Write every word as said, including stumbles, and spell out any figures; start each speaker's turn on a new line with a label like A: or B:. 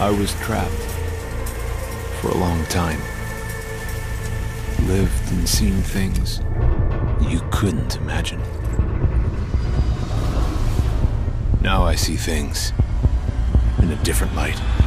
A: I was trapped for a long time. Lived and seen things you couldn't imagine. Now I see things in a different light.